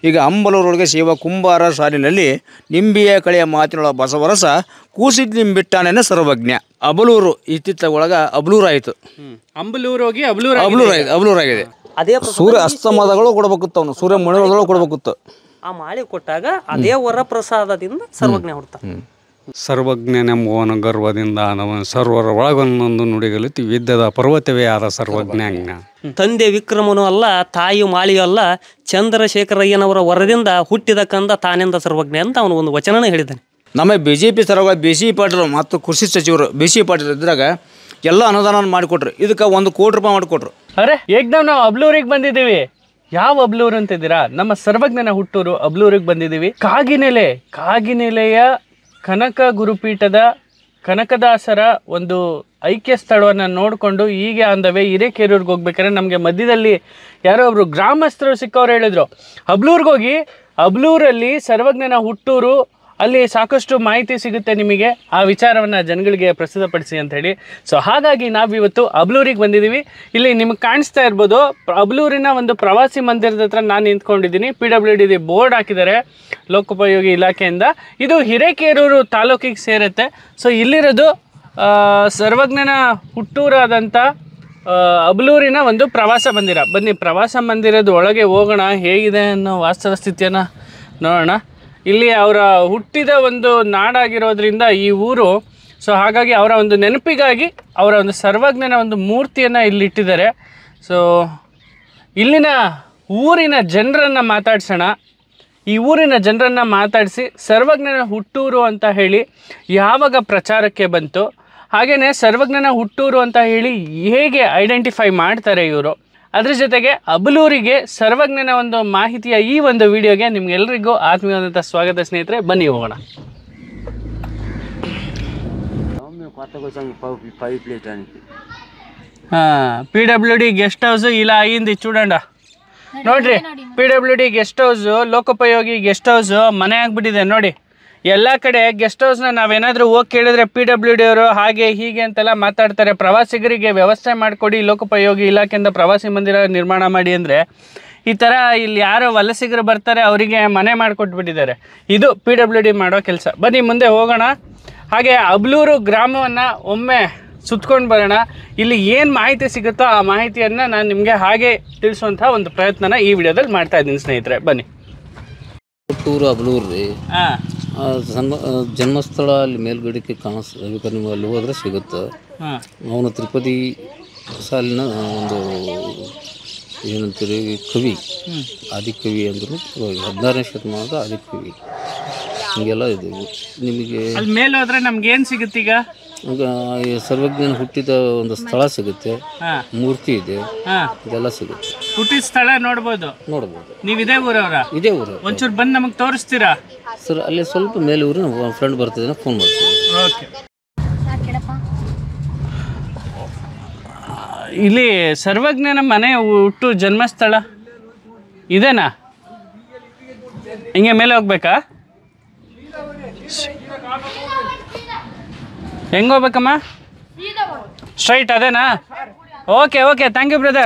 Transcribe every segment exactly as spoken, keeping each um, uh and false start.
ಈಗ ಅಂಬಲೂರೊಳಗೆ ಶಿವ ಕುಂಬಾರ ಸಾಲಿನಲ್ಲಿ ನಿಂಬಿಯ ಕಳೆಯ ಮಾತಿನೊಳ ಬಸವರಸ ಕೂಸಿದ್ ನಿಂಬಿಟ್ಟಾನೇನ ಸರ್ವಜ್ಞ. ಅಬಲೂರು ಇತ್ತಿತ್ತ ಒಳಗ ಅಬ್ಲೂರ್ ಆಯಿತು. ಅಂಬಲೂರು ಹೋಗಿ ಅಬ್ಲೂರ್ ಅಬ್ಲೂರ್ ಆಗಿದೆ ಅಬ್ಲೂರ್ ಆಗಿದೆ. ಅದೇ ಸೂರ್ಯ ಅಸ್ತಮದಗಳು ಕೊಡ್ಬೇಕಿತ್ತು, ಅವನು ಸೂರ್ಯ ಮುಳುಗೋದ್ರೊಳಗೆ ಕೊಡ್ಬೇಕಿತ್ತು. ಆ ಮಾಳಿ ಕೊಟ್ಟಾಗ ಅದೇ ವರ ಪ್ರಸಾದದಿಂದ ಸರ್ವಜ್ಞ ಹುಡ್ತಾನೆ. ಸರ್ವಜ್ಞನೆಂಬುವನು ಗರ್ವದಿಂದ ಅವನ ಸರ್ವರ ಒಳಗೊಂದೊಂದು ನುಡಿಗಲಿತು ವಿದ್ಯದ ಪರ್ವತವೇ ಆದ ಸರ್ವಜ್ಞಾಜ್ಞ. ತಂದೆ ವಿಕ್ರಮನು ಅಲ್ಲ, ತಾಯಿ ಮಾಳಿಯೂ ಅಲ್ಲ, ಚಂದ್ರಶೇಖರಯ್ಯನವರ ವರದಿಂದ ಹುಟ್ಟಿದ ಕಂದ ತಾನೆಂದ ಸರ್ವಜ್ಞ ಅಂತ ಅವನು ಒಂದು ವಚನನೇ ಹೇಳಿದ್ದಾನೆ. ನಮ್ಮ ಬಿ ಜೆ ಪಿ ಸರವಾಗಿ ಬಿ ಸಿ ಪಾಟೀಲ್ ಮತ್ತು ಕೃಷಿ ಸಚಿವರು ಬಿ ಸಿ ಪಾಟೀಲ್ ಇದ್ರಾಗ ಎಲ್ಲ ಅನುದಾನ ಮಾಡಿಕೊಟ್ರು. ಇದಕ್ಕೆ ಒಂದು ಕೋಟಿ ರೂಪಾಯಿ ಮಾಡಿಕೊಟ್ರು. ಅರೆ ಏಕ್ದಮ್ ನಾವು ಅಬ್ಲೂರಿಗೆ ಬಂದಿದ್ದೀವಿ. ಯಾವ ಅಬ್ಲೂರು ಅಂತಿದ್ದೀರಾ? ನಮ್ಮ ಸರ್ವಜ್ಞನ ಹುಟ್ಟೂರು ಅಬ್ಲೂರಿಗೆ ಬಂದಿದ್ದೀವಿ. ಕಾಗಿನೆಲೆ ಕಾಗಿನೆಲೆಯ ಕನಕ ಗುರುಪೀಠದ ಕನಕದಾಸರ ಒಂದು ಐಕ್ಯ ಸ್ಥಳವನ್ನು ನೋಡಿಕೊಂಡು ಹೀಗೆ ಅಂದವೇ ಹಿರೇಕೆರೂರಿಗೆ ಹೋಗ್ಬೇಕಾದ್ರೆ ನಮಗೆ ಮಧ್ಯದಲ್ಲಿ ಯಾರೋ ಒಬ್ರು ಗ್ರಾಮಸ್ಥರು ಸಿಕ್ಕವ್ರು ಹೇಳಿದ್ರು, ಅಬ್ಲೂರ್ಗೆ ಹೋಗಿ ಅಬ್ಲೂರಲ್ಲಿ ಸರ್ವಜ್ಞನ ಹುಟ್ಟೂರು, ಅಲ್ಲಿ ಸಾಕಷ್ಟು ಮಾಹಿತಿ ಸಿಗುತ್ತೆ ನಿಮಗೆ, ಆ ವಿಚಾರವನ್ನು ಜನಗಳಿಗೆ ಪ್ರಸ್ತುತಪಡಿಸಿ ಅಂತ ಹೇಳಿ. ಸೊ ಹಾಗಾಗಿ ನಾವಿವತ್ತು ಅಬ್ಲೂರಿಗೆ ಬಂದಿದ್ದೀವಿ. ಇಲ್ಲಿ ನಿಮಗೆ ಕಾಣಿಸ್ತಾ ಇರ್ಬೋದು, ಅಬ್ಲೂರಿನ ಒಂದು ಪ್ರವಾಸಿ ಮಂದಿರದ ಹತ್ರ ನಾನು ನಿಂತ್ಕೊಂಡಿದ್ದೀನಿ. ಪಿ ಡಬ್ಲ್ಯೂ ಡಿ ಬೋರ್ಡ್ ಹಾಕಿದ್ದಾರೆ ಲೋಕೋಪಯೋಗಿ ಇಲಾಖೆಯಿಂದ. ಇದು ಹಿರೇಕೆರೂರು ತಾಲೂಕಿಗೆ ಸೇರುತ್ತೆ. ಸೊ ಇಲ್ಲಿರೋದು ಸರ್ವಜ್ಞನ ಹುಟ್ಟೂರಾದಂಥ ಅಬ್ಲೂರಿನ ಒಂದು ಪ್ರವಾಸ ಮಂದಿರ. ಬನ್ನಿ ಪ್ರವಾಸ ಮಂದಿರದ ಒಳಗೆ ಹೋಗೋಣ, ಹೇಗಿದೆ ಅನ್ನೋ ವಾಸ್ತವ ಸ್ಥಿತಿಯನ್ನು ನೋಡೋಣ. ಇಲ್ಲಿ ಅವರ ಹುಟ್ಟಿದ ಒಂದು ನಾಡಾಗಿರೋದ್ರಿಂದ ಈ ಊರು, ಸೊ ಹಾಗಾಗಿ ಅವರ ಒಂದು ನೆನಪಿಗಾಗಿ ಅವರ ಒಂದು ಸರ್ವಜ್ಞನ ಒಂದು ಮೂರ್ತಿಯನ್ನು ಇಲ್ಲಿ ಇಟ್ಟಿದ್ದಾರೆ. ಸೊ ಇಲ್ಲಿನ ಊರಿನ ಜನರನ್ನು ಮಾತಾಡ್ಸೋಣ. ಈ ಊರಿನ ಜನರನ್ನು ಮಾತಾಡಿಸಿ ಸರ್ವಜ್ಞನ ಹುಟ್ಟೂರು ಅಂತ ಹೇಳಿ ಯಾವಾಗ ಪ್ರಚಾರಕ್ಕೆ ಬಂತು, ಹಾಗೆಯೇ ಸರ್ವಜ್ಞನ ಹುಟ್ಟೂರು ಅಂತ ಹೇಳಿ ಹೇಗೆ ಐಡೆಂಟಿಫೈ ಮಾಡ್ತಾರೆ ಇವರು, ಅದ್ರ ಜೊತೆಗೆ ಅಬಲೂರಿಗೆ ಸರ್ವಜ್ಞನ ಒಂದು ಮಾಹಿತಿಯ ಈ ಒಂದು ವಿಡಿಯೋಗೆ ನಿಮ್ಗೆಲ್ಲರಿಗೂ ಆತ್ಮೀಯವಾದಂಥ ಸ್ವಾಗತ ಸ್ನೇಹಿತರೆ. ಬನ್ನಿ ಹೋಗೋಣ. ಹಾಂ, P W D guest house ಇಲ್ಲ ಅಯ್ಯಿಂది చూడండి ನೋಡ್ರಿ. P W D guest house, ಲೋಕೋಪಯೋಗಿ ಗೆಸ್ಟ್ ಹೌಸು ಮನೆ ಆಗ್ಬಿಟ್ಟಿದೆ ನೋಡಿ. ಎಲ್ಲ ಕಡೆ ಗೆಸ್ಟ್ ಹೌಸ್ನ ನಾವೇನಾದರೂ ಹೋಗಿ ಕೇಳಿದ್ರೆ ಪಿ ಡಬ್ಲ್ಯೂ ಡಿ ಅವರು ಹಾಗೆ ಹೀಗೆ ಅಂತೆಲ್ಲ ಮಾತಾಡ್ತಾರೆ. ಪ್ರವಾಸಿಗರಿಗೆ ವ್ಯವಸ್ಥೆ ಮಾಡಿಕೊಡಿ, ಲೋಕೋಪಯೋಗಿ ಇಲಾಖೆಯಿಂದ ಪ್ರವಾಸಿ ಮಂದಿರ ನಿರ್ಮಾಣ ಮಾಡಿ ಅಂದರೆ ಈ ಥರ ಇಲ್ಲಿ ಯಾರೋ ವಲಸಿಗರು ಬರ್ತಾರೆ ಅವರಿಗೆ ಮನೆ ಮಾಡಿಕೊಟ್ಬಿಟ್ಟಿದ್ದಾರೆ. ಇದು ಪಿ ಡಬ್ಲ್ಯೂ ಡಿ ಮಾಡೋ ಕೆಲಸ. ಬನ್ನಿ ಮುಂದೆ ಹೋಗೋಣ. ಹಾಗೆ ಅಬ್ಲೂರು ಗ್ರಾಮವನ್ನು ಒಮ್ಮೆ ಸುತ್ಕೊಂಡು ಬರೋಣ. ಇಲ್ಲಿ ಏನು ಮಾಹಿತಿ ಸಿಗುತ್ತೋ ಆ ಮಾಹಿತಿಯನ್ನು ನಾನು ನಿಮಗೆ ಹಾಗೆ ತಿಳಿಸುವಂಥ ಒಂದು ಪ್ರಯತ್ನನ ಈ ವಿಡಿಯೋದಲ್ಲಿ ಮಾಡ್ತಾ ಇದ್ದೀನಿ ಸ್ನೇಹಿತರೆ. ಬನ್ನಿ. ಹುಟ್ಟೂರು ಅಬ್ಲೂರು ರೀ. ಹಾಂ, ಜನ್ಮ ಜನ್ಮಸ್ಥಳ ಅಲ್ಲಿ ಮೇಲ್ಗಡೆಗೆ ಕಾಣಿಸ್ತದೆ, ಬೇಕಾದ್ರೆ ನೀವು ಅಲ್ಲಿ ಹೋದ್ರೆ ಸಿಗುತ್ತೆ. ಅವನು ತಿರುಪತಿ ಸಾಲಿನ ಒಂದು ಏನಂತೀರಿ ಕವಿ, ಆದಿಕವಿ ಅಂದರು, ಹದಿನಾರನೇ ಶತಮಾನದ ಆದಿಕವಿ. ಹೀಗೆಲ್ಲ ಇದೆ ನಿಮಗೆ. ಅಲ್ಲಿ ಮೇಲೆ ಹೋದ್ರೆ ನಮ್ಗೆ ಏನು ಸಿಗುತ್ತೆ? ಈಗ ಈಗ ಸರ್ವಜ್ಞನ ಹುಟ್ಟಿದ ಒಂದು ಸ್ಥಳ ಸಿಗುತ್ತೆ, ಮೂರ್ತಿ ಇದೆ, ಇದೆಲ್ಲ ಸಿಗುತ್ತೆ. ಹುಟ್ಟಿದ ಸ್ಥಳ ನೋಡ್ಬೋದು ನೋಡ್ಬೋದು. ನೀವು ಇದೇ ಊರವರ? ಇದೇ ಊರು. ಒಂಚೂರು ಬಂದು ನಮಗೆ ತೋರಿಸ್ತೀರಾ ಸರ್? ಅಲ್ಲಿ ಸ್ವಲ್ಪ ಮೇಲೆ ಊರು ಫ್ರೆಂಡ್ ಬರ್ತಿದ್ದಾನೆ, ಫೋನ್ ಮಾಡ್ತೀನಿ. ಓಕೆ. ಇಲ್ಲಿ ಸರ್ವಜ್ಞನ ಮನೆ ಹುಟ್ಟು ಜನ್ಮಸ್ಥಳ ಇದೇನಾ? ಹಿಂಗೆ ಮೇಲೆ ಹೋಗ್ಬೇಕಾ? ಹೆಂಗೆ ಹೋಗ್ಬೇಕಮ್ಮ? ಸ್ಟ್ರೈಟ್ ಅದೇನಾ? Okay okay, thank you brother.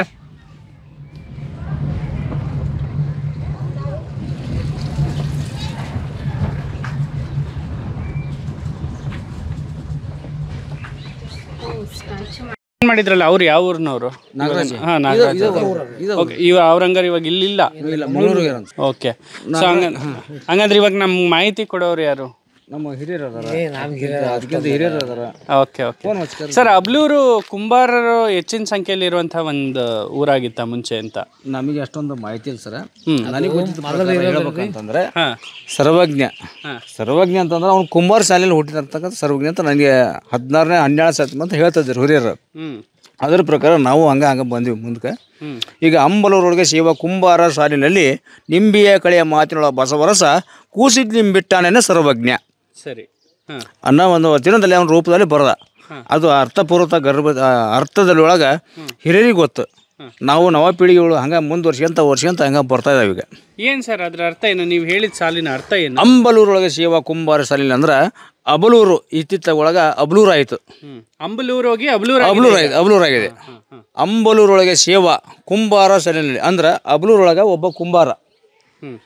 ಮಾಡಿದ್ರಲ್ಲ ಅವ್ರು ಯಾವ ಊರಿನವರು? ಹಾಂ, ನಾಗರಾಜ್. ಓಕೆ, ಇವ ಅವ್ರಂಗಾರೆ ಇವಾಗ ಇಲ್ಲಿಲ್ಲ. ಓಕೆ, ಸೊ ಹಂಗ ಹಂಗಂದ್ರೆ ಇವಾಗ ನಮ್ಗೆ ಮಾಹಿತಿ ಕೊಡೋರು ಯಾರು? ನಮ್ಮ ಹಿರಿಯರು ಹಿರಿಯರು ಅದಾರ. ಓಕೆ ಓಕೆ ಸರ್, ಅಬ್ಲೂರು ಕುಂಬಾರರು ಹೆಚ್ಚಿನ ಸಂಖ್ಯೆಯಲ್ಲಿ ಇರುವಂಥ ಒಂದು ಊರಾಗಿತ್ತ ಮುಂಚೆ ಅಂತ? ನಮಗೆ ಅಷ್ಟೊಂದು ಮಾಹಿತಿ ಇಲ್ಲ ಸರ್. ನನಗೆ ಹೇಳ್ಬೇಕಂತಂದ್ರೆ ಸರ್ವಜ್ಞ ಸರ್ವಜ್ಞ ಅಂತಂದ್ರೆ ಅವ್ನು ಕುಂಬಾರ ಶಾಲೆಯಲ್ಲಿ ಹುಟ್ಟಿರ್ತಕ್ಕಂಥ ಸರ್ವಜ್ಞ ಅಂತ ನನಗೆ ಹದಿನಾರನೇ ಹನ್ನೆರಡು ಶತಮಾನ ಅಂತ ಹೇಳ್ತಾ ಇದ್ರು ಹಿರಿಯರು. ಅದರ ಪ್ರಕಾರ ನಾವು ಹಂಗೆ ಹಂಗೆ ಬಂದ್ವಿ ಮುಂದಕ್ಕೆ. ಈಗ ಅಂಬಲೂರೊಳಗೆ ಶಿವ ಕುಂಬಾರ ಸಾಲಿನಲ್ಲಿ ನಿಂಬಿಯ ಕಳೆಯ ಮಾತಿನೊಳ ಬಸವರಸ ಕೂಸಿದ್ ನಿಂಬಿಟ್ಟಾನೇನ ಸರ್ವಜ್ಞ. ಸರಿ. ಅನ್ನೋ ಒಂದು ವಚನದಲ್ಲಿ ಅವನ ರೂಪದಲ್ಲಿ ಬರದ ಅದು ಅರ್ಥಪೂರ್ವಕ ಗರ್ಭ ಅರ್ಥದಲ್ಲಿ ಒಳಗೆ ಹಿರಿಯರಿಗೆ ಗೊತ್ತು. ನಾವು ನವ ಪೀಳಿಗೆಗಳು ಹಂಗೆ ಮುಂದುವರ್ಸ್ಕೊಂತ ವರ್ಷಂತ ಹಂಗೆ ಬರ್ತಾ ಇದ್ದಾವೆ. ಈಗ ಏನು ಸರ್ ಅದರ ಅರ್ಥ ಏನು? ನೀವು ಹೇಳಿದ ಸಾಲಿನ ಅರ್ಥ ಏನು? ಅಂಬಲೂರೊಳಗೆ ಶಿವ ಕುಂಬಾರ ಸಾಲಿನ ಅಂದ್ರೆ ಅಬಲೂರು ಇತ್ತಿತ್ತ ಒಳಗೆ ಅಬ್ಲೂರ್ ಆಯಿತು. ಅಂಬಲೂರು ಹೋಗಿ ಅಬ್ಲೂರ್ ಅಬ್ಲೂರ್ ಆಗಿದೆ ಅಬ್ಲೂರ್ ಆಗಿದೆ. ಅಂಬಲೂರೊಳಗೆ ಶಿವ ಕುಂಬಾರ ಸಾಲಿನಲ್ಲಿ ಅಂದ್ರೆ ಅಬ್ಲೂರೊಳಗೆ ಒಬ್ಬ ಕುಂಬಾರ.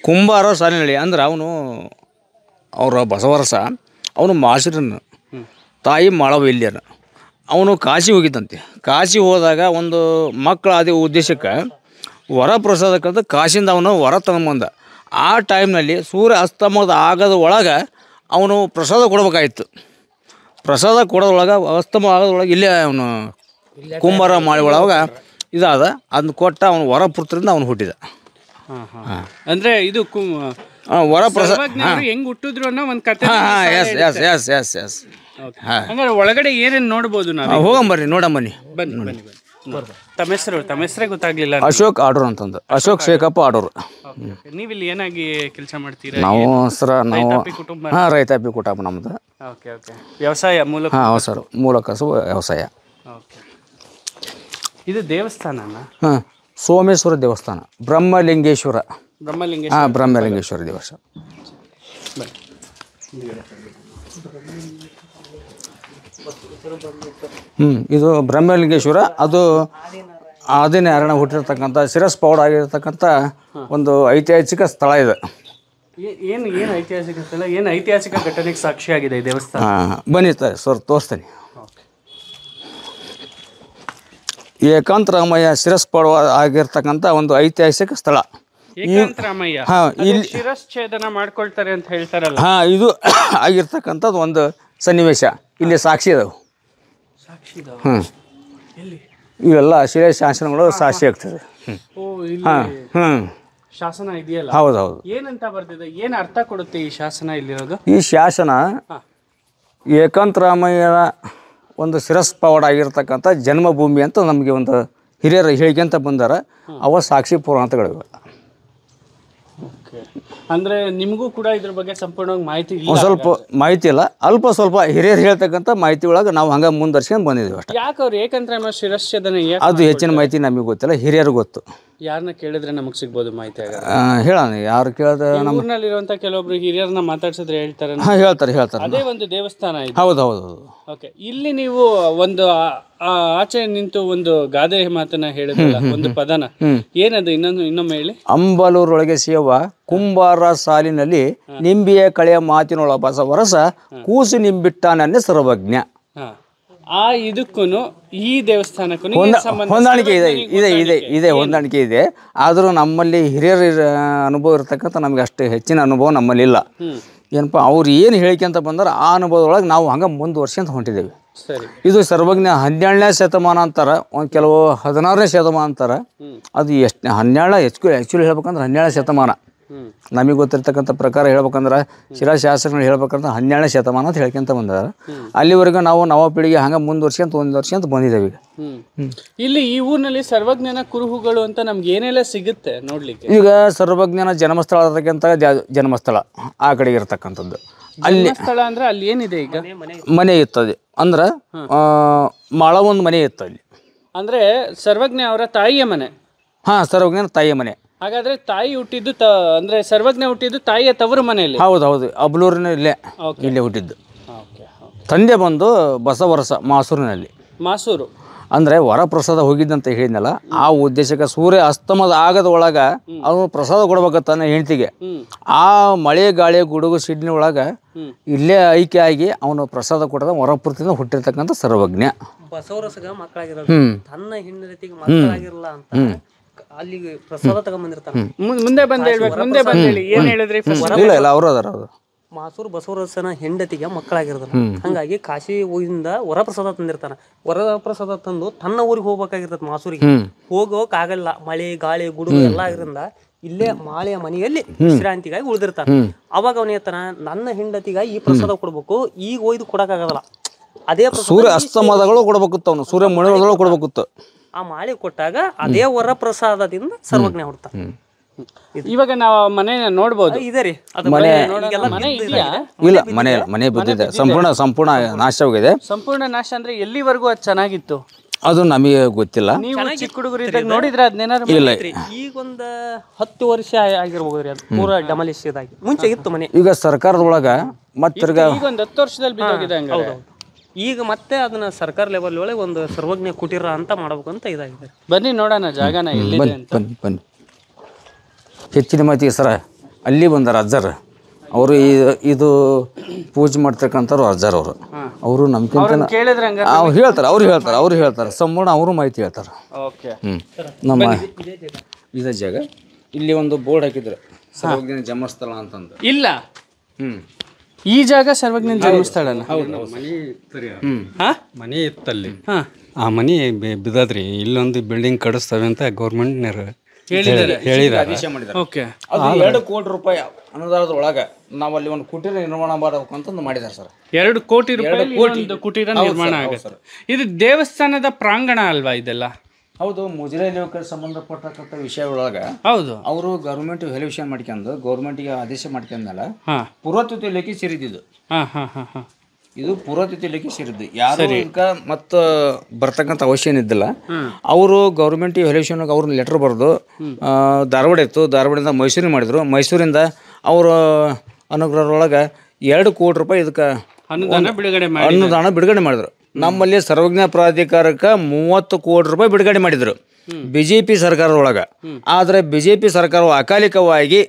ಕುಂಬಾರ ಸಾಲಿನಳ್ಳಿ ಅಂದ್ರೆ ಅವನು ಅವರ ಬಸವರಸ ಅವನು ಮಾಸಿರನು ತಾಯಿ ಮಾಳವೈಲ್ಯನ ಅವನು ಕಾಶಿ ಹೋಗಿದ್ದಂತೆ. ಕಾಶಿ ಹೋದಾಗ ಒಂದು ಮಕ್ಕಳ ಅದೇ ಉದ್ದೇಶಕ್ಕೆ ವರ ಪ್ರಸಾದಕ್ಕಂತ ಕಾಶಿಯಿಂದ ಅವನು ವರ ತಗೊಂಬಂದ. ಆ ಟೈಮ್ನಲ್ಲಿ ಸೂರ್ಯ ಅಸ್ತಮದ ಆಗದ ಒಳಗೆ ಅವನು ಪ್ರಸಾದ ಕೊಡ್ಬೇಕಾಗಿತ್ತು. ಪ್ರಸಾದ ಕೊಡೋದ್ರೊಳಗೆ ಅಸ್ತಮ ಆಗೋದ್ರೊಳಗೆ ಇಲ್ಲೇ ಅವನು ಕುಂಬಾರ ಮಾಡಿ ಒಳಗೆ ಇದಾದ ಅದನ್ನ ಕೊಟ್ಟ ಅವನು ವರ ಪುತ್ರದಿಂದ ಅವನು ಹುಟ್ಟಿದ. ಅಂದ್ರೆ ಇದು ವರ ಪ್ರಸಾದ ಹೆಂಗ್ ಹುಟ್ಟಿದ್ರು ಅನ್ನೋ ಒಂದು ಕಥೆ. Yes yes yes yes yes ಹಂಗಾರೆ ಒಳಗಡೆ ಏನೇನು ನೋಡ್ಬೋದು ನಾವು? ಹೋಗಂಬರ್ರಿ ನೋಡಂಬನ್ನಿ. ಬನ್ನಿ ಬನ್ನಿ ತಮ್ಮ ಹೆಸರು ತಮ್ಮ ಹೆಸರೇ ಗೊತ್ತಾಗ್ಲಿಲ್ಲ. ಅಶೋಕ್ ಆಡೋರ್ ಅಂತಂದು, ಅಶೋಕ್ ಶೇಖಪ್ಪ ಆಡೋರು. ನೀವಿಲ್ಲಿ ಏನಾಗಿ ಕೆಲಸ ಮಾಡ್ತೀರಾ? ನಾವು ಸರ ನಾವು ಕುಟುಂಬ. ಹಾಂ ರೈತಾಪಿ ಕುಟುಂಬ ನಮ್ಮದು. ಓಕೆ ಓಕೆ ವ್ಯವಸಾಯ ಮೂಲಕ. ಹಾಂ ಸರ್ ಮೂಲ ಕಸು ವ್ಯವಸಾಯ. ಓಕೆ ಇದು ದೇವಸ್ಥಾನನ? ಹಾಂ ಸೋಮೇಶ್ವರ ದೇವಸ್ಥಾನ, ಬ್ರಹ್ಮಲಿಂಗೇಶ್ವರ. ಬ್ರಹ್ಮಲಿಂಗೇಶ್ವರ. ಹಾಂ ಬ್ರಹ್ಮಲಿಂಗೇಶ್ವರ ದೇವಸ್ಥಾನ. ಹ್ಞೂ ಇದು ಬ್ರಹ್ಮಲಿಂಗೇಶ್ವರ. ಅದು ಆದಿನ ಅರಣ್ಯ ಹುಟ್ಟಿರ್ತಕ್ಕಂಥ ಶಿರಸ್ ಪೌಡ್ ಆಗಿರ್ತಕ್ಕಂಥ ಒಂದು ಐತಿಹಾಸಿಕ ಸ್ಥಳ ಇದೆ. ಏನು ಏನು ಐತಿಹಾಸಿಕ ಸ್ಥಳ, ಏನು ಐತಿಹಾಸಿಕ ಘಟನೆಗೆ ಸಾಕ್ಷಿಯಾಗಿದೆ ಈ ದೇವಸ್ಥಾನ? ಹಾಂ ಬನ್ನಿ ಸರ್ ತೋರಿಸ್ತೇನೆ. ಏಕಾಂತರಾಮಯ್ಯ ಶಿರಸ್ ಪೌಡ್ ಆಗಿರ್ತಕ್ಕಂಥ ಒಂದು ಐತಿಹಾಸಿಕ ಸ್ಥಳ. ಏಕಾಂತರಾಮಯ್ಯ ಹಾಂ ಇಲ್ಲಿ ಶಿರಶ್ಛೇದನ ಮಾಡ್ಕೊಳ್ತಾರೆ ಅಂತ ಹೇಳ್ತಾರಲ್ಲ. ಹಾಂ ಇದು ಆಗಿರ್ತಕ್ಕಂಥದ್ದು ಒಂದು ಸನ್ನಿವೇಶ ಇಲ್ಲಿ ಸಾಕ್ಷಿ ಅದಾವೆ. ಹ್ಞೂ ಇವೆಲ್ಲ ಶಿಲೆ ಶಾಸನಗಳು ಸಾಕ್ಷಿ ಆಗ್ತದೆ. ಹಾಂ ಹ್ಞೂ ಶಾಸನ ಇದೆಯಲ್ಲ, ಹೌದು ಹೌದು. ಏನಂತ ಬರ್ತಿದೆ, ಏನು ಅರ್ಥ ಕೊಡುತ್ತೆ ಈ ಶಾಸನ ಇಲ್ಲಿರೋದು? ಈ ಶಾಸನ ಏಕಾಂತರಾಮಯ್ಯನ ಒಂದು ಶಿರಸ್ ಪವಾಡ ಆಗಿರ್ತಕ್ಕಂಥ ಜನ್ಮಭೂಮಿ ಅಂತ ನಮಗೆ ಒಂದು ಹಿರಿಯರು ಹೇಳಿಕೆಂತ ಬಂದಾರ. ಅವ ಸಾಕ್ಷಿ ಪುರಾಣಗಳಿವೆ. ಓಕೆ ಅಂದರೆ ನಿಮಗೂ ಕೂಡ ಇದ್ರ ಬಗ್ಗೆ ಸಂಪೂರ್ಣವಾಗಿ ಮಾಹಿತಿ ಇಲ್ಲ? ಸ್ವಲ್ಪ ಮಾಹಿತಿ ಇಲ್ಲ, ಅಲ್ಪ ಸ್ವಲ್ಪ ಹಿರಿಯರು ಹೇಳ್ತಕ್ಕಂಥ ಮಾಹಿತಿ ಒಳಗೆ ನಾವು ಹಂಗೆ ಮುಂದುವರ್ಸ್ಕೊಂಡು ಬಂದಿದ್ದೀವಿ ಅಷ್ಟೇ. ಯಾಕೆ ಅವ್ರು ಏಕಾಂತರಾಮಯ್ಯ ಶಿರಶ್ಛೇದನ ಅದು ಹೆಚ್ಚಿನ ಮಾಹಿತಿ ನಮಗೆ ಗೊತ್ತಿಲ್ಲ, ಹಿರಿಯರು ಗೊತ್ತು. ಯಾರನ್ನ ಕೇಳಿದ್ರೆ ನಮಗೆ ಸಿಗ್ಬೋದು ಮಾಹಿತಿ? ಆಗ ಹೇಳೋಣ, ಯಾರು ಕೇಳಿದ್ರೆ ನಮ್ಮ ಊರಿನಲ್ಲಿರುವಂಥ ಕೆಲವೊಬ್ರು ಹಿರಿಯರನ್ನ ಮಾತಾಡ್ಸಿದ್ರೆ ಹೇಳ್ತಾರೆ. ಹಾಂ ಹೇಳ್ತಾರೆ ಹೇಳ್ತಾರೆ. ಅದೇ ಒಂದು ದೇವಸ್ಥಾನ ಇದೆ. ಹೌದು ಹೌದು ಹೌದು. ಓಕೆ ಇಲ್ಲಿ ನೀವು ಒಂದು ಆಚೆ ನಿಂತು ಒಂದು ಗಾದೆ ಮಾತನ್ನ ಹೇಳಿದ್ರಲ್ಲ, ಒಂದು ಪದನ, ಏನದು ಇನ್ನೊಂದು ಇನ್ನೊಮ್ಮೆ ಹೇಳಿ. ಅಂಬಲೂರೊಳಗೆ ಸೇವ ಕುಂಬಾರ ಸಾಲಿನಲ್ಲಿ ನಿಂಬಿಯ ಕಳೆಯ ಮಾತಿನೊಳ ಬಸವರಸ ಕೂಸು ನಿಂಬಿಟ್ಟಾನನ್ನೇ ಸರ್ವಜ್ಞ. ಆ ಇದಕ್ಕೂ ಈ ದೇವಸ್ಥಾನಕ್ಕೂ ಹೊಂದಾಣಿಕೆ ಇದೆ ಇದೆ ಇದೆ ಇದೆ ಹೊಂದಾಣಿಕೆ ಇದೆ. ಆದರೂ ನಮ್ಮಲ್ಲಿ ಹಿರಿಯರ ಅನುಭವ ಇರತಕ್ಕಂಥ ನಮ್ಗೆ ಅಷ್ಟು ಹೆಚ್ಚಿನ ಅನುಭವ ನಮ್ಮಲ್ಲಿ ಇಲ್ಲ. ಏನಪ್ಪ ಅವ್ರು ಏನು ಹೇಳಿಕೆಂತ ಬಂದ್ರೆ ಆ ಅನುಭವದೊಳಗೆ ನಾವು ಹಂಗೆ ಮುಂದುವರ್ಸ್ಕೊಂತ ಹೊಂಟಿದ್ದೇವೆ. ಇದು ಸರ್ವಜ್ಞ ಹನ್ನೆರಡನೇ ಶತಮಾನ ಅಂತಾರೆ, ಒಂದು ಕೆಲವು ಹದಿನಾರನೇ ಶತಮಾನ ಅಂತಾರೆ. ಅದು ಎಷ್ಟು ಹನ್ನೆರಡು ಹೆಚ್ಚು ಆ್ಯಕ್ಚುಲಿ ಹೇಳ್ಬೇಕಂದ್ರೆ ಹನ್ನೆರಡನೇ ಶತಮಾನ. ನಮಗೆ ಗೊತ್ತಿರ್ತಕ್ಕಂಥ ಪ್ರಕಾರ ಹೇಳ್ಬೇಕಂದ್ರೆ ಶಿಲಾಶಾಸನಗಳು ಹೇಳ್ಬೇಕಂದ್ರೆ ಹನ್ನೆರಡನೇ ಶತಮಾನ ಅಂತ ಹೇಳ್ಕೊಂತ ಬಂದಾರೆ. ಅಲ್ಲಿವರೆಗೂ ನಾವು ನವ ಪೀಳಿಗೆ ಹಂಗೆ ಮುಂದುವರ್ಸ್ಕೊಂತ ಒಂದು ವರ್ಷ ಅಂತ ಬಂದಿದ್ದೇವೆ. ಈಗ ಇಲ್ಲಿ ಈ ಊರಿನಲ್ಲಿ ಸರ್ವಜ್ಞನ ಕುರುಹುಗಳು ಅಂತ ನಮ್ಗೆ ಏನೆಲ್ಲ ಸಿಗುತ್ತೆ ನೋಡ್ಲಿಕ್ಕೆ? ಈಗ ಸರ್ವಜ್ಞನ ಜನ್ಮಸ್ಥಳ ಇರತಕ್ಕಂಥ ಜನ್ಮಸ್ಥಳ ಆ ಕಡೆಗೆ ಇರ್ತಕ್ಕಂಥದ್ದು. ಅಲ್ಲಿ ಸ್ಥಳ ಅಂದ್ರೆ ಅಲ್ಲಿ ಏನಿದೆ? ಈಗ ಮನೆ ಇರ್ತದೆ ಅಂದ್ರೆ ಮಾಳ ಒಂದು ಮನೆ ಇತ್ತು ಅಲ್ಲಿ. ಅಂದ್ರೆ ಸರ್ವಜ್ಞ ಅವರ ತಾಯಿಯ ಮನೆ? ಹಾಂ ಸರ್ವಜ್ಞನ ತಾಯಿಯ ಮನೆ. ಹಾಗಾದ್ರೆ ತಾಯಿ ಹುಟ್ಟಿದ್ದು ತ ಅಂದ್ರೆ ಸರ್ವಜ್ಞ ಹುಟ್ಟಿದ್ದು ತಾಯಿಯ ತವರು ಮನೆಯಲ್ಲಿ? ಹೌದು ಹೌದು, ಅಬ್ಲೂರಿನ ಇಲ್ಲೇ ಇಲ್ಲೇ ಹುಟ್ಟಿದ್ದು. ತಂದೆ ಬಂದು ಬಸವರಸ ಮಾಸೂರಿನಲ್ಲಿ. ಮಾಸೂರು ಅಂದರೆ ವರ ಪ್ರಸಾದ ಹೋಗಿದ್ದಂತ ಹೇಳಿದ್ನಲ್ಲ, ಆ ಉದ್ದೇಶಕ್ಕೆ ಸೂರ್ಯ ಅಸ್ತಮದ ಆಗದ ಒಳಗೆ ಅವನು ಪ್ರಸಾದ ಕೊಡ್ಬೇಕತ್ತಾನೆ ಹೆಂಡತಿಗೆ. ಆ ಮಳೆ ಗಾಳಿ ಗುಡುಗು ಸಿಡ್ನಿ ಒಳಗೆ ಇಲ್ಲೇ ಐಕ್ಯ ಆಗಿ ಅವನು ಪ್ರಸಾದ ಕೊಡದ ವರಪೂರ್ತಿಯಿಂದ ಹುಟ್ಟಿರ್ತಕ್ಕಂಥ ಸರ್ವಜ್ಞ. ಬಸವರಸಗ ಮಕ್ಕಳಾಗಿರೋದು ತನ್ನ ಹೆಂಡತಿಗೆ ಮಕ್ಕಳಾಗಿರಲ್ಲ ಅಂತ ಅಲ್ಲಿಗೆ ಪ್ರಸಾದ ತಗೊಂಡ್ಬಂದಿರ್ತಾನೆ. ಮುಂದೆ ಬಂದು ಹೇಳ್ಬೇಕು, ಮುಂದೆ ಬಂದು ಹೇಳಿ ಏನು ಹೇಳಿದ್ರಿ? ಇಲ್ಲ ಇಲ್ಲ ಅವರು ಅದಾರ. ಅವರು ಮಾಸೂರು ಬಸವರಸನ ಹೆಂಡತಿಗೆ ಮಕ್ಕಳಾಗಿರೋದು. ಹಂಗಾಗಿ ಕಾಶಿ ಊರಿಂದ ವರಪ್ರಸಾದ ತಂದಿರ್ತಾನ. ವರಪ್ರಸಾದ ತಂದು ತನ್ನ ಊರಿಗೆ ಹೋಗ್ಬೇಕಾಗಿರ್ತದೆ. ಮಾಸೂರಿಗೆ ಹೋಗೋಕ್ ಆಗಲ್ಲ, ಮಳೆ ಗಾಳಿ ಗುಡುಗು ಎಲ್ಲ ಆಗಿರಿಂದ ಇಲ್ಲೇ ಮಾಳೆಯ ಮನೆಯಲ್ಲಿ ವಿಶ್ರಾಂತಿಗಾಗಿ ಉಳಿದಿರ್ತಾನೆ. ಅವಾಗ ಅವನ ಹೇಳ್ತಾನ, ನನ್ನ ಹೆಂಡತಿಗಾಗಿ ಈ ಪ್ರಸಾದ ಕೊಡ್ಬೇಕು, ಈಗ ಒಯ್ದು ಕೊಡಕ್ಕಾಗಲ್ಲ. ಅದೇ ಸೂರ್ಯ ಅಸ್ತಮದಗಳು ಕೊಡ್ಬೇಕಿತ್ತು, ಅವನು ಸೂರ್ಯ ಮುಳುಗೋದ್ರೊಳಗೆ ಕೊಡ್ಬೇಕಿತ್ತು. ಆ ಮಾಳೆ ಕೊಟ್ಟಾಗ ಅದೇ ವರಪ್ರಸಾದದಿಂದ ಸರ್ವಜ್ಞ ಹುಡ್ತಾನೆ. ಇವಾಗ ನಾವು ಮನೆ ನೋಡ್ಬೋದು. ಇದೆ ರೀ, ಮನೆ ಮನೆ ಇದೆಯಾ? ಇಲ್ಲ, ಮನೆ ಮನೆ ಬಿದ್ದಿದೆ, ಸಂಪೂರ್ಣ ಸಂಪೂರ್ಣ ನಾಶವಾಗಿದೆ. ಸಂಪೂರ್ಣ ನಾಶ ಅಂದ್ರೆ ಎಲ್ಲಿವರೆಗೂ ಅದು ಚೆನ್ನಾಗಿತ್ತು ಅದು ನಮಗೆ ಗೊತ್ತಿಲ್ಲ. ನೀವು ಚಿಕ್ಕ ಹುಡುಗರು ಇದ್ದಾಗ ನೋಡಿದ್ರೆ ಅದನ್ನೇನಾದ್ರು? ಇಲ್ಲ, ಈಗೊಂದ ಹತ್ತು ವರ್ಷ ಆಗಿರ್ಬೋದ್ರಿ, ಅದು ಪೂರ ಡಮಲಿಸಿದಾಗಿ. ಮುಂಚೆ ಇತ್ತು ಮನೆ. ಈಗ ಸರ್ಕಾರದೊಳಗ ಮತ್ತೆ ಈಗ ಒಂದು ಹತ್ತು ವರ್ಷದಲ್ಲಿ ಬಿದ್ದೋಗಿದೆ. ಈಗ ಮತ್ತೆ ಅದನ್ನ ಸರ್ಕಾರ ಲೆವೆಲ್ ಒಳಗೆ ಒಂದು ಸರ್ವಜ್ಞ ಕುಟೀರ ಅಂತ ಮಾಡಬೇಕು ಅಂತ ಇದಾಗಿದೆ. ಬನ್ನಿ ನೋಡೋಣ ಜಾಗನ ಎಲ್ಲಿದೆ ಅಂತ. ಬನ್ನಿ ಬನ್ನಿ ಹೆಚ್ಚಿನ ಮಾಹಿತಿ ಸರ ಅಲ್ಲಿ ಬಂದಾರ ಅಜ್ಜರ್ ಅವರು ಇದು ಪೂಜೆ ಮಾಡ್ತಕ್ಕಂಥವ್ರು ಅಜ್ಜರ್ ಅವರು ಅವರು ನಮ್ಗಿಂತ ಕೇಳಿದ್ರೆ ಅವ್ರು ಹೇಳ್ತಾರೆ ಅವ್ರು ಹೇಳ್ತಾರೆ ಅವ್ರು ಹೇಳ್ತಾರೆ ಸಂಪೂರ್ಣ ಅವರು ಮಾಹಿತಿ ಹೇಳ್ತಾರೆ. ಹ್ಞೂ ನಮ್ಮ ಇದೇ ಜಾಗ ಇಲ್ಲಿ ಒಂದು ಬೋರ್ಡ್ ಹಾಕಿದ್ರು ಸರ್ವಜ್ಞ ಜನ್ಮಸ್ಥಳ ಅಂತಂದು. ಇಲ್ಲ ಹ್ಞೂ ಈ ಜಾಗ ಸರ್ವಜ್ಞನ ಜನ್ಮಸ್ಥಳನ? ಮನೆ ಇತ್ತಲ್ಲಿ, ಆ ಮನೆ ಬಿದ್ದದ್ರಿ, ಇಲ್ಲೊಂದು ಬಿಲ್ಡಿಂಗ್ ಕಡಿಸ್ತವೆ ಅಂತ ಗೌರ್ಮೆಂಟ್ನವ್ರು ಹೇಳಿದ್ದಾರೆ. ಓಕೆ, ಅದು ಎರಡು ಕೋಟಿ ರೂಪಾಯಿ ಅನುದಾನದ ಒಳಗೆ ನಾವು ಅಲ್ಲಿ ಒಂದು ಕುಟೀರ ನಿರ್ಮಾಣ ಮಾಡಬೇಕು ಅಂತಂದು ಮಾಡಿದ್ದಾರೆ ಸರ್. ಎರಡು ಕೋಟಿ ರೂಪಾಯಿ ಒಂದು ಕುಟೀರ ನಿರ್ಮಾಣ ಆಗುತ್ತೆ. ಇದು ದೇವಸ್ಥಾನದ ಪ್ರಾಂಗಣ ಅಲ್ವಾ ಇದೆಲ್ಲ? ಹೌದು, ಮುಜರಾಯಿ ಇಲಾಖೆಗೆ ಸಂಬಂಧಪಟ್ಟಂಥ ವಿಷಯ ಒಳಗೆ ಹೌದು ಅವರು ಗೌರ್ಮೆಂಟ್ ವ್ಯಾಲ್ಯೂಷನ್ ಮಾಡ್ಕೊಂಡು ಗೌರ್ಮೆಂಟ್ಗೆ ಆದೇಶ ಮಾಡ್ಕೊಂಡಲ್ಲ ಪುರಾತತ್ವ ಇಲಾಖೆ ಸೇರಿದ್ದು. ಇದು ಪುರಾತತ್ವ ಇಲಾಖೆ ಸೇರಿದ್ದು. ಯಾರು ಇದಕ್ಕೆ ಮತ್ತು ಬರ್ತಕ್ಕಂಥ ಅವಶ್ಯ ಏನಿದ್ದಿಲ್ಲ. ಅವರು ಗೌರ್ಮೆಂಟ್ ವ್ಯಾಲ್ಯೂಷನ್ ಅವ್ರನ್ನ ಲೆಟರ್ ಬರೆದು ಧಾರವಾಡ ಇತ್ತು, ಧಾರವಾಡದಿಂದ ಮೈಸೂರಿಗೆ ಮಾಡಿದ್ರು. ಮೈಸೂರಿಂದ ಅವರು ಅನುಗ್ರಹದೊಳಗೆ ಎರಡು ಕೋಟಿ ರೂಪಾಯಿ ಇದಕ್ಕೆ ಅನುದಾನ ಬಿಡುಗಡೆ ಅನುದಾನ ಬಿಡುಗಡೆ ಮಾಡಿದ್ರು. ನಮ್ಮಲ್ಲಿ ಸರ್ವಜ್ಞ ಪ್ರಾಧಿಕಾರಕ್ಕೆ ಮೂವತ್ತು ಕೋಟಿ ರೂಪಾಯಿ ಬಿಡುಗಡೆ ಮಾಡಿದ್ರು ಬಿ ಜೆ ಪಿ ಸರ್ಕಾರದೊಳಗೆ. ಆದರೆ ಬಿ ಜೆ ಪಿ ಸರ್ಕಾರವು ಅಕಾಲಿಕವಾಗಿ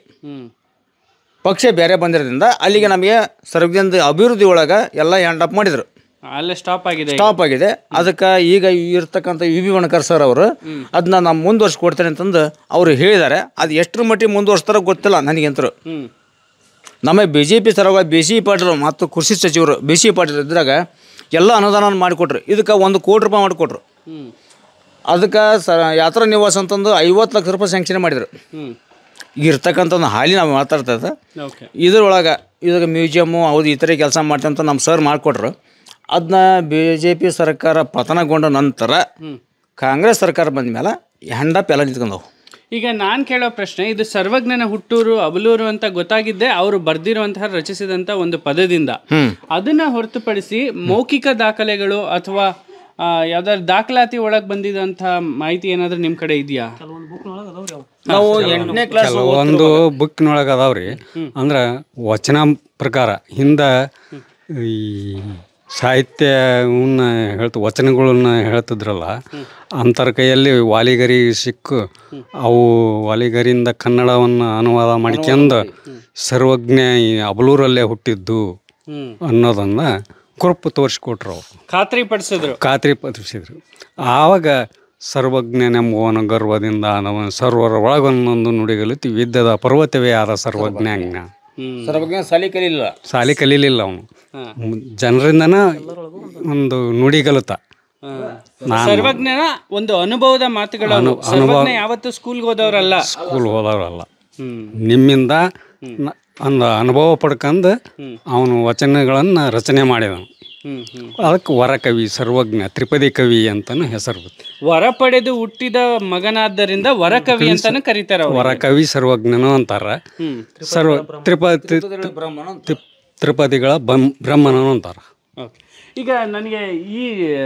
ಪಕ್ಷ ಬೇರೆ ಬಂದಿರೋದ್ರಿಂದ ಅಲ್ಲಿಗೆ ನಮಗೆ ಸರ್ವಜ್ಞದ ಅಭಿವೃದ್ಧಿ ಒಳಗೆ ಎಲ್ಲ ಹ್ಯಾಂಡ್ ಅಪ್ ಮಾಡಿದರು. ಅಲ್ಲೇ ಸ್ಟಾಪ್ ಆಗಿದೆ ಸ್ಟಾಪ್ ಆಗಿದೆ ಅದಕ್ಕೆ ಈಗ ಇರ್ತಕ್ಕಂಥ ಯು ಬಿ ವಣಕರ್ ಸರ್ ಅವರು ಅದನ್ನ ನಾನು ಮುಂದುವರ್ಸಿ ಕೊಡ್ತೇನೆ ಅಂತಂದು ಅವರು ಹೇಳಿದ್ದಾರೆ. ಅದು ಎಷ್ಟರ ಮಟ್ಟಿಗೆ ಮುಂದುವರ್ಸ್ತಾರೋ ಗೊತ್ತಿಲ್ಲ ನನಗಂತರು. ನಮ್ಮ ಬಿ ಜೆ ಪಿ ಸರವಾಗಿ ಬಿ ಸಿ ಪಾಟೀಲ್ ಮತ್ತು ಕೃಷಿ ಸಚಿವರು ಬಿ ಸಿ ಪಾಟೀಲ್ ಇದ್ರಾಗ ಎಲ್ಲ ಅನುದಾನ ಮಾಡಿಕೊಟ್ರು. ಇದಕ್ಕೆ ಒಂದು ಕೋಟಿ ರೂಪಾಯಿ ಮಾಡಿಕೊಟ್ರು. ಅದಕ್ಕೆ ಸ ಯಾತ್ರಾ ನಿವಾಸ ಅಂತಂದು ಐವತ್ತು ಲಕ್ಷ ರೂಪಾಯಿ ಸ್ಯಾಂಕ್ಷನ್ ಮಾಡಿದರು. ಈಗ ಇರ್ತಕ್ಕಂಥ ಹಾಲಿ ನಾವು ಮಾತಾಡ್ತಾ ಇದ್ದ ಇದ್ರೊಳಗೆ ಇದಕ್ಕೆ ಮ್ಯೂಸಿಯಮ್ಮು ಹೌದು ಈ ಥರ ಕೆಲಸ ಮಾಡ್ತೀವಿ ಅಂತ ನಮ್ಮ ಸರ್ ಮಾಡಿಕೊಟ್ರು. ಅದನ್ನ ಬಿ ಜೆ ಪಿ ಸರ್ಕಾರ ಪತನಗೊಂಡ ನಂತರ ಕಾಂಗ್ರೆಸ್ ಸರ್ಕಾರ ಬಂದ ಮೇಲೆ ಹ್ಯಾಂಡಪ್ ಎಲ್ಲ ನಿಂತ್ಕೊಂಡವು. ಈಗ ನಾನು ಕೇಳೋ ಪ್ರಶ್ನೆ, ಇದು ಸರ್ವಜ್ಞನ ಹುಟ್ಟೂರು ಅಬಲೂರು ಅಂತ ಗೊತ್ತಾಗಿದ್ದೆ ಅವರು ಬರ್ದಿರುವಂತಹ ರಚಿಸಿದಂಥ ಒಂದು ಪದದಿಂದ. ಅದನ್ನ ಹೊರತುಪಡಿಸಿ ಮೌಖಿಕ ದಾಖಲೆಗಳು ಅಥವಾ ಯಾವ್ದಾದ್ರು ದಾಖಲಾತಿ ಒಳಗೆ ಬಂದಿದಂಥ ಮಾಹಿತಿ ಏನಾದರೂ ನಿಮ್ಮ ಕಡೆ ಇದೆಯಾ? ನಾವು ಎಂಟನೇ ಕ್ಲಾಸ್ ಒಂದು ಬುಕ್ನೊಳಗೆ ಅದಾವ್ರಿ. ಅಂದ್ರೆ ವಚನ ಪ್ರಕಾರ ಹಿಂದೆ ಈ ಸಾಹಿತ್ಯವನ್ನ ಹೇಳ್ತು ವಚನಗಳನ್ನ ಹೇಳ್ತಿದ್ರಲ್ಲ, ಅಂತರ ಕೈಯಲ್ಲಿ ವಾಲಿಗರಿ ಸಿಕ್ಕು ಅವು ವಾಲಿಗರಿಯಿಂದ ಕನ್ನಡವನ್ನು ಅನುವಾದ ಮಾಡ್ಕೊಂಡು ಸರ್ವಜ್ಞ ಈ ಅಬಲೂರಲ್ಲೇ ಹುಟ್ಟಿದ್ದು ಅನ್ನೋದನ್ನ ಕುರುಪು ತೋರಿಸ್ಕೊಟ್ರು. ಅವರು ಖಾತ್ರಿ ಪಡಿಸಿದ್ರು ಖಾತ್ರಿ ಪಡಿಸಿದ್ರು ಆವಾಗ ಸರ್ವಜ್ಞನೆಂಬುವನ ಗರ್ವದಿಂದ ನಾವು ಸರ್ವರ ಒಳಗೊಂದೊಂದು ನುಡಿಗಲಿತು ವಿದ್ಯದ ಪರ್ವತವೇ ಆದ ಸರ್ವಜ್ಞಾಜ್ಞ. ಸರ್ವಜ್ಞ ಸಾಲಿ ಕಲಿಲ್ಲ ಸಾಲಿ ಕಲೀಲಿಲ್ಲ ಅವನು, ಜನರಿಂದನ ಒಂದು ನುಡಿಗಲುತ. ಸರ್ವಜ್ಞನ ಒಂದು ಅನುಭವದ ಮಾತುಗಳು. ಸರ್ವಜ್ಞ ಯಾವತ್ತು ಸ್ಕೂಲ್ಗೆ ಹೋದವರಲ್ಲ, ಸ್ಕೂಲ್ ಹೋದವರಲ್ಲ. ನಿಮ್ಮಿಂದ ಒಂದು ಅನುಭವ ಪಡ್ಕೊಂಡು ಅವನು ವಚನಗಳನ್ನು ರಚನೆ ಮಾಡಿದನು. ಅದಕ್ಕೆ ವರಕವಿ ಸರ್ವಜ್ಞ ತ್ರಿಪದಿ ಕವಿ ಅಂತಾನು ಹೆಸರು. ವರ ಪಡೆದು ಹುಟ್ಟಿದ ಮಗನಾದ್ದರಿಂದ ವರಕವಿ ಅಂತಾನು ಕರೀತಾರ. ವರಕವಿ ಸರ್ವಜ್ಞನು ಅಂತಾರ. ಸರ್ವ ತ್ರಿಪದಿ ತ್ರಿಪದಿಗಳ ಬ್ರಹ್ಮನನು ಅಂತಾರ. ಈಗ ನನಗೆ ಈ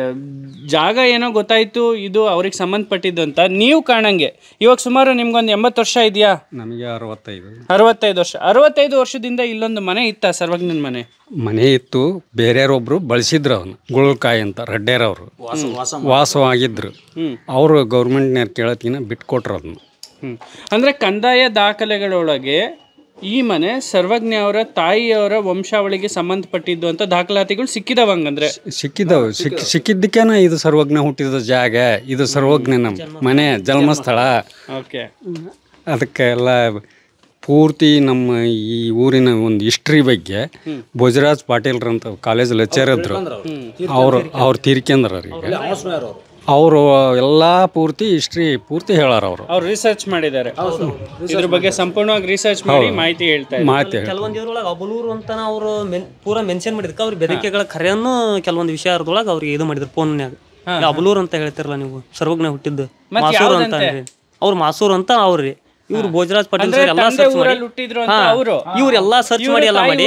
ಜಾಗ ಏನೋ ಗೊತ್ತಾಯ್ತು, ಇದು ಅವ್ರಿಗೆ ಸಂಬಂಧಪಟ್ಟಿದ್ದು ಅಂತ. ನೀವು ಕಾಣಂಗೆ ಇವಾಗ ಸುಮಾರು ನಿಮ್ಗೊಂದು ಎಂಬತ್ತು ವರ್ಷ ಇದೆಯಾ? ನಮಗೆ ಅರವತ್ತೈದು ಅರವತ್ತೈದು ವರ್ಷ ಅರವತ್ತೈದು ವರ್ಷದಿಂದ ಇಲ್ಲೊಂದು ಮನೆ ಇತ್ತ ಸರ್ವಜ್ಞನ ಮನೆ? ಮನೆ ಇತ್ತು, ಬೇರೆಯವ್ರೊಬ್ರು ಬಳಸಿದ್ರು ಅವನು. ಗುಳಕಾಯಿ ಅಂತ ರೆಡ್ಡೇರವರು ವಾಸವಾಗಿದ್ರು. ಅವರು ಗೌರ್ಮೆಂಟ್ನವ್ರು ಕೇಳತ್ತಿನ ಬಿಟ್ಕೊಟ್ರು ಅದನ್ನು. ಹ್ಞೂ ಅಂದರೆ ಕಂದಾಯ ದಾಖಲೆಗಳೊಳಗೆ ಈ ಮನೆ ಸರ್ವಜ್ಞ ಅವರ ತಾಯಿಯವರ ವಂಶಾವಳಿಗೆ ಸಂಬಂಧಪಟ್ಟಿದ್ದು ಅಂತ ದಾಖಲಾತಿಗಳು ಸಿಕ್ಕಿದವಂಗಂದ್ರೆ ಸಿಕ್ಕಿದವು. ಸಿಕ್ಕಿ ಸಿಕ್ಕಿದ್ದಕ್ಕೇನ ಇದು ಸರ್ವಜ್ಞ ಹುಟ್ಟಿದ ಜಾಗ, ಇದು ಸರ್ವಜ್ಞನ ಮನೆ ಜನ್ಮಸ್ಥಳ. ಓಕೆ, ಅದಕ್ಕೆಲ್ಲ ಪೂರ್ತಿ ನಮ್ಮ ಈ ಊರಿನ ಒಂದು ಹಿಸ್ಟ್ರಿ ಬಗ್ಗೆ ಭೋಜರಾಜ್ ಪಾಟೀಲ್ರಂತ ಕಾಲೇಜ್ ಲೆಕ್ಚರ್ ಇದ್ರು. ಅವರು ಅವ್ರು ತೀರ್ಕೊಂಡ್ರ ಈಗ. ಅವರು ಎಲ್ಲ ಪೂರ್ತಿ ಹಿಸ್ಟ್ರಿ ಪೂರ್ತಿ ಹೇಳಾರ. ಅವರು ಅವ್ರು ರಿಸರ್ಚ್ ಮಾಡಿದ್ದಾರೆ, ಇದ್ರ ಬಗ್ಗೆ ಸಂಪೂರ್ಣವಾಗಿ ರಿಸರ್ಚ್ ಮಾಡಿ ಮಾಹಿತಿ ಹೇಳ್ತಾರೆ. ಮಾಹಿತಿ ಕೆಲವೊಂದು ಇದ್ರೊಳಗೆ ಅಬಲೂರು ಅಂತ ಅವರು ಪೂರಾ ಮೆನ್ಷನ್ ಮಾಡಿದಕ್ಕೆ ಅವ್ರ ಬೆದರಿಕೆಗಳ ಖರೆಯನ್ನು ಕೆಲವೊಂದು ವಿಷಯದೊಳಗೆ ಅವ್ರಿಗೆ ಇದು ಮಾಡಿದ್ರು ಫೋನ್ನ್ಯಾಗ. ಅಬಲೂರು ಅಂತ ಹೇಳ್ತಿರಲ್ಲ ನೀವು, ಸರ್ವಜ್ಞ ಹುಟ್ಟಿದ್ದು ಮಾಸೂರು ಅಂತ ಅವ್ರು ಮಾಸೂರು ಅಂತ ಅವ್ರಿ. ಇವ್ರು ಭೋಜರಾಜ್ ಪಾಟೀಲ್ ಸರ್ ಎಲ್ಲ ಸರ್ಚ್ ಮಾಡಿ ಇವ್ರೆಲ್ಲಾ ಸರ್ಚ್ ಮಾಡಿ ಎಲ್ಲ ಮಾಡಿ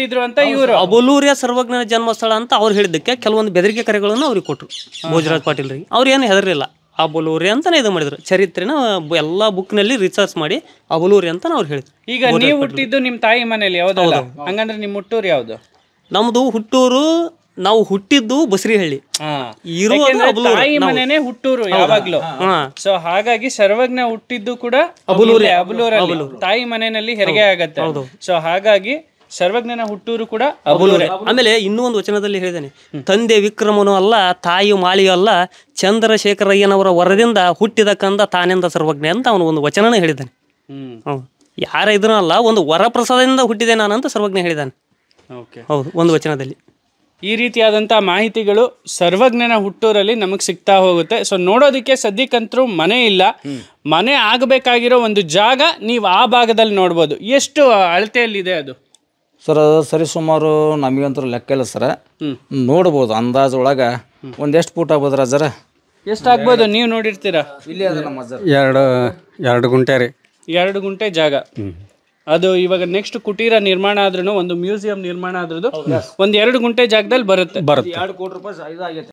ಅಬಲೂರಿಯ ಸರ್ವಜ್ಞನ ಜನ್ಮಸ್ಥಳ ಅಂತ ಅವ್ರು ಹೇಳಿದ್ದಕ್ಕೆ ಕೆಲವೊಂದು ಬೆದರಿಕೆ ಕರೆಗಳನ್ನು ಅವ್ರಿಗೆ ಕೊಟ್ರು ಭೋಜರಾಜ್ ಪಾಟೀಲ್ ರೀ. ಅವ್ರು ಏನು ಹೆದರಿಲ್ಲ, ಅಬಲೂರಿ ಅಂತಾನೆ ಇದು ಮಾಡಿದ್ರು. ಚರಿತ್ರೆನ ಎಲ್ಲಾ ಬುಕ್ ನಲ್ಲಿ ರಿಸರ್ಚ್ ಮಾಡಿ ಅಬಲೂರಿ ಅಂತ ಅವ್ರು ಹೇಳಿದ್ರು. ಈಗ ನೀವು ಹುಟ್ಟಿದ್ದು ನಿಮ್ ತಾಯಿ ಮನೇಲಿ ಯಾವ್ದಲ್ಲ, ಹಂಗಂದ್ರೆ ನಿಮ್ ಹುಟ್ಟೂರು ಯಾವ್ದು? ನಮ್ದು ಹುಟ್ಟೂರು ನಾವು ಹುಟ್ಟಿದ್ದು ಬಸರಿಹಳ್ಳಿ, ಇರುವ ತಾಯಿ ಮನೆನೇ ಹುಟ್ಟೂರು ಯಾವಾಗ್ಲೂ. ಸೊ ಹಾಗಾಗಿ ಸರ್ವಜ್ಞ ಹುಟ್ಟಿದ್ದು ಕೂಡ ಅಬಲೂರೇ, ಅಬಲೂರಲ್ಲಿ ತಾಯಿ ಮನೆಯಲ್ಲಿ ಹೆರಿಗೆ ಆಗತ್ತೆ. ಸೊ ಹಾಗಾಗಿ ಸರ್ವಜ್ಞನ ಹುಟ್ಟೂರು ಕೂಡ ಅಬಲೂರೇ. ಆಮೇಲೆ ಇನ್ನೂ ಒಂದು ವಚನದಲ್ಲಿ ಹೇಳಿದಾನೆ, ತಂದೆ ವಿಕ್ರಮನು ಅಲ್ಲ, ತಾಯಿ ಮಾಳಿಯೂ ಅಲ್ಲ, ಚಂದ್ರಶೇಖರಯ್ಯನವರ ವರದಿಂದ ಹುಟ್ಟಿದ ಕಂದ ತಾನೆಂದ ಸರ್ವಜ್ಞ ಅಂತ ಅವನು ಒಂದು ವಚನನೇ ಹೇಳಿದ್ದಾನೆ. ಹೌದು, ಯಾರ ಇದನ್ನ ಅಲ್ಲ, ಒಂದು ವರಪ್ರಸಾದದಿಂದ ಹುಟ್ಟಿದೆ ನಾನಂತ ಸರ್ವಜ್ಞ ಹೇಳಿದ್ದಾನೆ. ಹೌದು, ಒಂದು ವಚನದಲ್ಲಿ. ಈ ರೀತಿಯಾದಂಥ ಮಾಹಿತಿಗಳು ಸರ್ವಜ್ಞನ ಹುಟ್ಟೂರಲ್ಲಿ ನಮಗೆ ಸಿಗ್ತಾ ಹೋಗುತ್ತೆ. ಸೊ ನೋಡೋದಕ್ಕೆ ಸದ್ಯಕ್ಕಂತರೂ ಮನೆ ಇಲ್ಲ, ಮನೆ ಆಗಬೇಕಾಗಿರೋ ಒಂದು ಜಾಗ ನೀವು ಆ ಭಾಗದಲ್ಲಿ ನೋಡ್ಬೋದು. ಎಷ್ಟು ಅಳತೆಯಲ್ಲಿದೆ ಅದು ಸರ್? ಅದು ಸರಿ ಸುಮಾರು ನಮಗಂತೂ ಲೆಕ್ಕ ಇಲ್ಲ ಸರ್, ನೋಡ್ಬೋದು ಅಂದಾಜು ಒಳಗೆ ಒಂದು ಎಷ್ಟು ಫೂಟ್ ಆಗ್ಬೋದು ರಾಜರ? ಎಷ್ಟಾಗ್ಬೋದು ನೀವು ನೋಡಿರ್ತೀರಾ? ಇಲ್ಲಿ ಅದ ನಮ್ಮ ಎರಡು ಎರಡು ಗುಂಟೆ ರೀ, ಎರಡು ಗುಂಟೆ ಜಾಗ. ಅದು ಇವಾಗ ನೆಕ್ಸ್ಟ್ ಕುಟೀರ ನಿರ್ಮಾಣ ಆದ್ರೂ, ಒಂದು ಮ್ಯೂಸಿಯಂ ನಿರ್ಮಾಣ ಆದ್ರೂ ಒಂದು ಎರಡು ಗುಂಟೆ ಜಾಗದಲ್ಲಿ ಬರುತ್ತೆ. ಬರುತ್ತೆ ಎರಡು ಕೋಟಿ ರೂಪಾಯಿ ಇದಾಗೈತೆ.